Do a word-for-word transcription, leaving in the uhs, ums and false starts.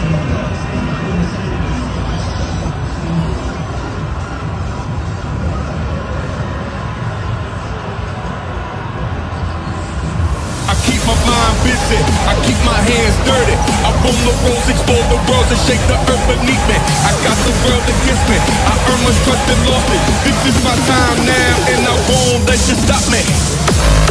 My mind busy, I keep my hands dirty. I roam the roads, explore the world, and shake the earth beneath me. I got the world against me, I earn much trust and lost it. This is my time now, and I won't let you stop me.